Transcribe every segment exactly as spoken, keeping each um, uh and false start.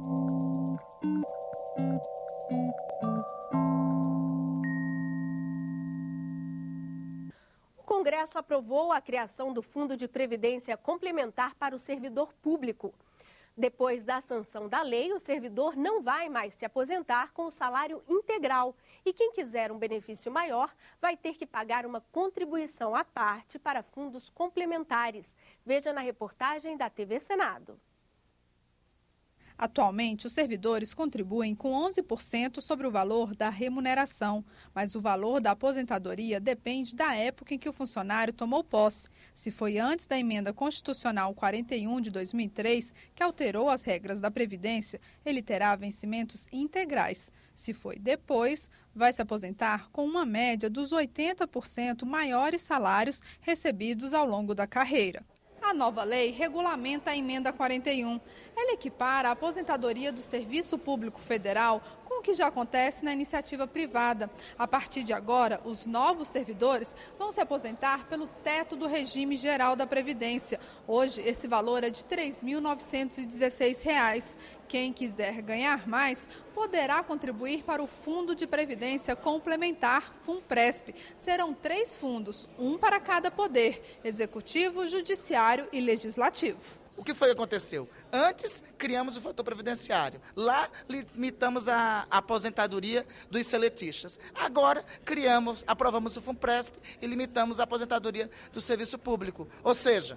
O Congresso aprovou a criação do Fundo de Previdência Complementar para o servidor público. Depois da sanção da lei, o servidor não vai mais se aposentar com o salário integral e quem quiser um benefício maior vai ter que pagar uma contribuição à parte para fundos complementares. Veja na reportagem da T V Senado. Atualmente, os servidores contribuem com onze por cento sobre o valor da remuneração, mas o valor da aposentadoria depende da época em que o funcionário tomou posse. Se foi antes da emenda constitucional quarenta e um de dois mil e três, que alterou as regras da Previdência, ele terá vencimentos integrais. Se foi depois, vai se aposentar com uma média dos oitenta por cento maiores salários recebidos ao longo da carreira. A nova lei regulamenta a emenda quarenta e um. Ela equipara a aposentadoria do Serviço Público Federal com o que já acontece na iniciativa privada. A partir de agora, os novos servidores vão se aposentar pelo teto do regime geral da Previdência. Hoje, esse valor é de três mil novecentos e dezesseis reais. Quem quiser ganhar mais poderá contribuir para o Fundo de Previdência Complementar, FUNPRESP. Serão três fundos, um para cada poder: executivo, judiciário e legislativo. O que foi que aconteceu? Antes, criamos o fator previdenciário. Lá, limitamos a aposentadoria dos seletistas. Agora, criamos, aprovamos o FUNPRESP e limitamos a aposentadoria do serviço público. Ou seja,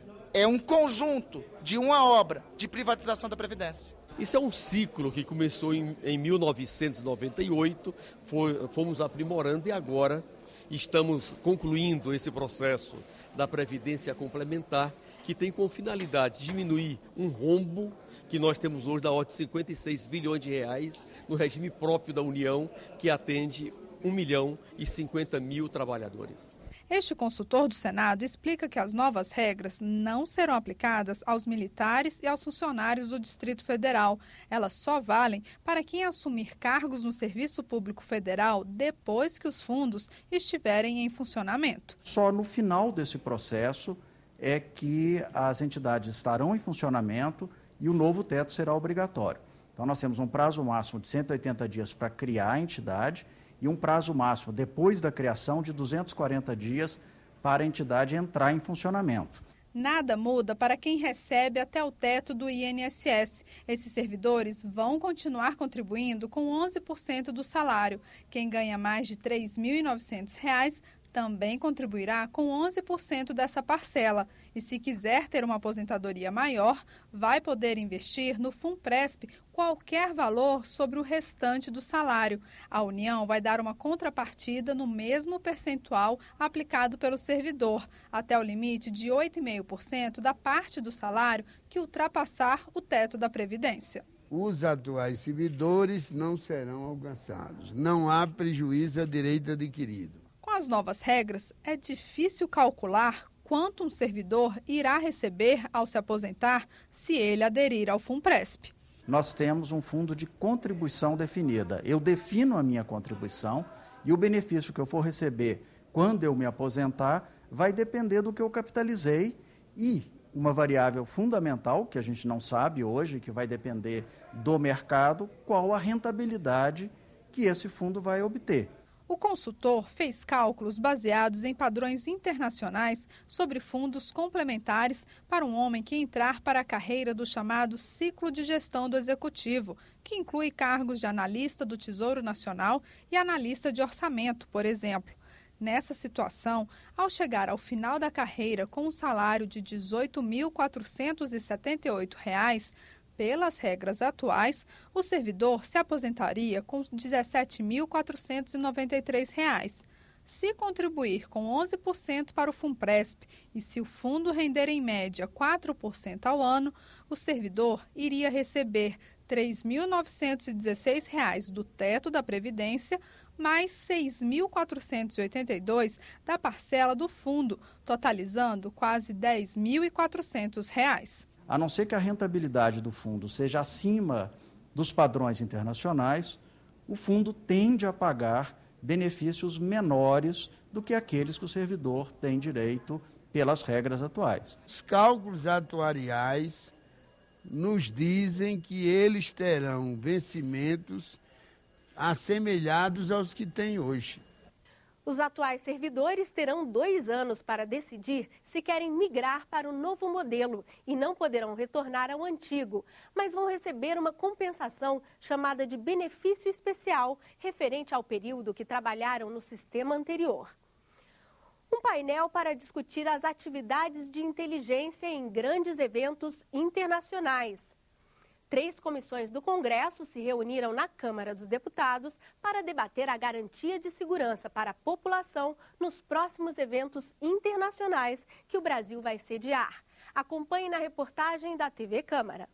é um conjunto de uma obra de privatização da Previdência. Isso é um ciclo que começou em, em mil novecentos e noventa e oito, foi, fomos aprimorando e agora estamos concluindo esse processo da Previdência Complementar, que tem como finalidade diminuir um rombo que nós temos hoje da ordem de cinquenta e seis bilhões de reais no regime próprio da União, que atende um milhão e cinquenta mil trabalhadores. Este consultor do Senado explica que as novas regras não serão aplicadas aos militares e aos funcionários do Distrito Federal. Elas só valem para quem assumir cargos no Serviço Público Federal depois que os fundos estiverem em funcionamento. Só no final desse processo é que as entidades estarão em funcionamento e o novo teto será obrigatório. Então, nós temos um prazo máximo de cento e oitenta dias para criar a entidade e um prazo máximo, depois da criação, de duzentos e quarenta dias para a entidade entrar em funcionamento. Nada muda para quem recebe até o teto do I N S S. Esses servidores vão continuar contribuindo com onze por cento do salário. Quem ganha mais de três mil e novecentos reais também contribuirá com onze por cento dessa parcela. E se quiser ter uma aposentadoria maior, vai poder investir no FUNPRESP qualquer valor sobre o restante do salário. A União vai dar uma contrapartida no mesmo percentual aplicado pelo servidor, até o limite de oito vírgula cinco por cento da parte do salário que ultrapassar o teto da Previdência. Os atuais servidores não serão alcançados. Não há prejuízo a direito adquirido. Com as novas regras, é difícil calcular quanto um servidor irá receber ao se aposentar se ele aderir ao FUNPRESP. Nós temos um fundo de contribuição definida. Eu defino a minha contribuição e o benefício que eu for receber quando eu me aposentar vai depender do que eu capitalizei e uma variável fundamental, que a gente não sabe hoje, que vai depender do mercado, qual a rentabilidade que esse fundo vai obter. O consultor fez cálculos baseados em padrões internacionais sobre fundos complementares para um homem que entrar para a carreira do chamado ciclo de gestão do executivo, que inclui cargos de analista do Tesouro Nacional e analista de orçamento, por exemplo. Nessa situação, ao chegar ao final da carreira com um salário de dezoito mil quatrocentos e setenta e oito reais, pelas regras atuais, o servidor se aposentaria com dezessete mil quatrocentos e noventa e três reais. Se contribuir com onze por cento para o FUNPRESP e se o fundo render em média quatro por cento ao ano, o servidor iria receber três mil novecentos e dezesseis reais do teto da Previdência, mais seis mil quatrocentos e oitenta e dois da parcela do fundo, totalizando quase dez mil e quatrocentos reais. A não ser que a rentabilidade do fundo seja acima dos padrões internacionais, o fundo tende a pagar benefícios menores do que aqueles que o servidor tem direito pelas regras atuais. Os cálculos atuariais nos dizem que eles terão vencimentos assemelhados aos que têm hoje. Os atuais servidores terão dois anos para decidir se querem migrar para o novo modelo e não poderão retornar ao antigo, mas vão receber uma compensação chamada de benefício especial, referente ao período que trabalharam no sistema anterior. Um painel para discutir as atividades de inteligência em grandes eventos internacionais. Três comissões do Congresso se reuniram na Câmara dos Deputados para debater a garantia de segurança para a população nos próximos eventos internacionais que o Brasil vai sediar. Acompanhe na reportagem da T V Câmara.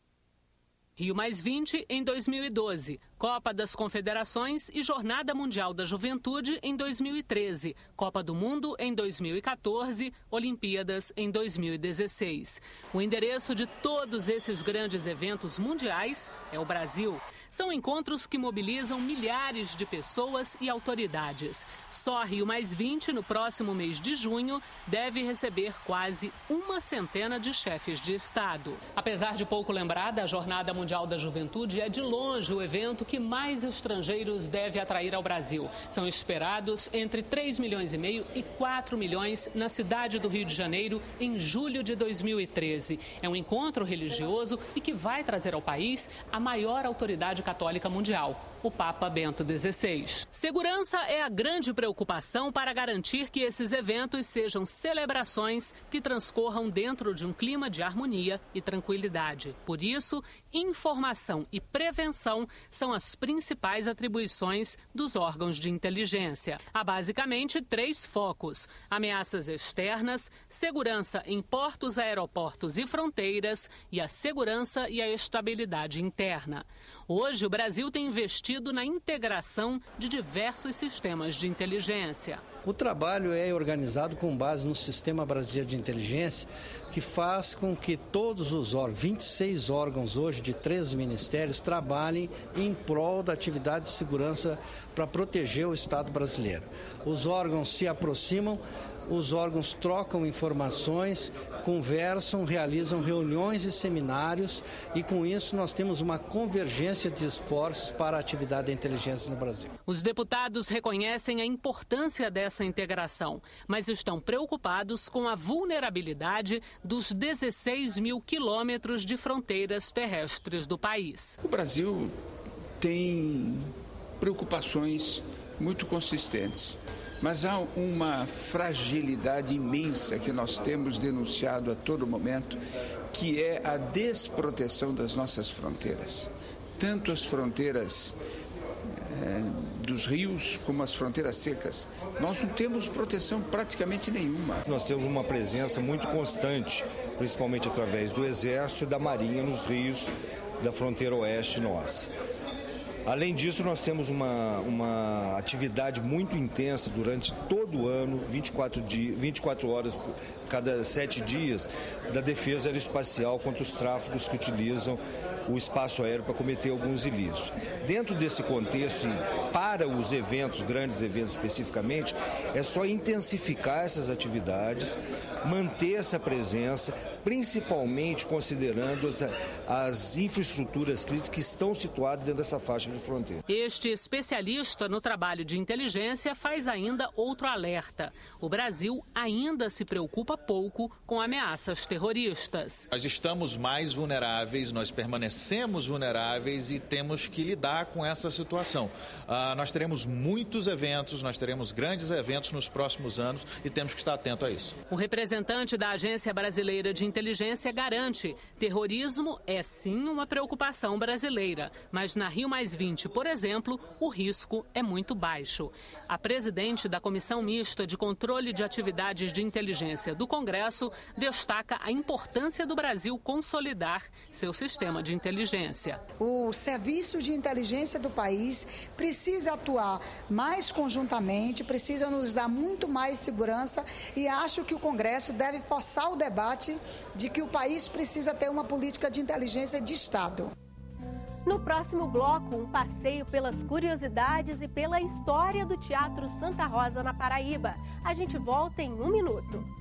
Rio mais vinte em dois mil e doze, Copa das Confederações e Jornada Mundial da Juventude em dois mil e treze, Copa do Mundo em dois mil e quatorze, Olimpíadas em dois mil e dezesseis. O endereço de todos esses grandes eventos mundiais é o Brasil. São encontros que mobilizam milhares de pessoas e autoridades. Só Rio mais vinte, no próximo mês de junho, deve receber quase uma centena de chefes de Estado. Apesar de pouco lembrada, a Jornada Mundial da Juventude é de longe o evento que mais estrangeiros deve atrair ao Brasil. São esperados entre três milhões e meio e quatro milhões na cidade do Rio de Janeiro em julho de dois mil e treze. É um encontro religioso e que vai trazer ao país a maior autoridade católica mundial, o Papa Bento dezesseis. Segurança é a grande preocupação para garantir que esses eventos sejam celebrações que transcorram dentro de um clima de harmonia e tranquilidade. Por isso, informação e prevenção são as principais atribuições dos órgãos de inteligência. Há basicamente três focos: ameaças externas, segurança em portos, aeroportos e fronteiras e a segurança e a estabilidade interna. Hoje, o Brasil tem investido na integração de diversos sistemas de inteligência. O trabalho é organizado com base no Sistema Brasileiro de Inteligência, que faz com que todos os órgãos, vinte e seis órgãos hoje de treze ministérios, trabalhem em prol da atividade de segurança para proteger o Estado brasileiro. Os órgãos se aproximam, os órgãos trocam informações, conversam, realizam reuniões e seminários e com isso nós temos uma convergência de esforços para a atividade da inteligência no Brasil. Os deputados reconhecem a importância dessa integração, mas estão preocupados com a vulnerabilidade dos dezesseis mil quilômetros de fronteiras terrestres do país. O Brasil tem preocupações muito consistentes. Mas há uma fragilidade imensa que nós temos denunciado a todo momento, que é a desproteção das nossas fronteiras. Tanto as fronteiras é, dos rios como as fronteiras secas. Nós não temos proteção praticamente nenhuma. Nós temos uma presença muito constante, principalmente através do Exército e da Marinha nos rios da fronteira oeste nossa. Além disso, nós temos uma, uma atividade muito intensa durante todo o ano, vinte e quatro, dias, vinte e quatro horas por cada sete dias, da defesa aeroespacial contra os tráficos que utilizam o espaço aéreo para cometer alguns ilícitos. Dentro desse contexto, para os eventos, grandes eventos especificamente, é só intensificar essas atividades, manter essa presença, principalmente considerando as, as infraestruturas críticas que estão situadas dentro dessa faixa de fronteira. Este especialista no trabalho de inteligência faz ainda outro alerta. O Brasil ainda se preocupa pouco com ameaças terroristas. Nós estamos mais vulneráveis, nós permanecemos vulneráveis e temos que lidar com essa situação. Ah, nós teremos muitos eventos, nós teremos grandes eventos nos próximos anos e temos que estar atento a isso. O representante da Agência Brasileira de Inteligência garante: terrorismo é sim uma preocupação brasileira, mas na Rio mais vinte, por exemplo, o risco é muito baixo. A presidente da Comissão Mista de Controle de Atividades de Inteligência do Congresso destaca a importância do Brasil consolidar seu sistema de inteligência. O serviço de inteligência do país precisa atuar mais conjuntamente, precisa nos dar muito mais segurança e acho que o Congresso deve forçar o debate de que o país precisa ter uma política de inteligência de Estado. No próximo bloco, um passeio pelas curiosidades e pela história do Teatro Santa Rosa na Paraíba. A gente volta em um minuto.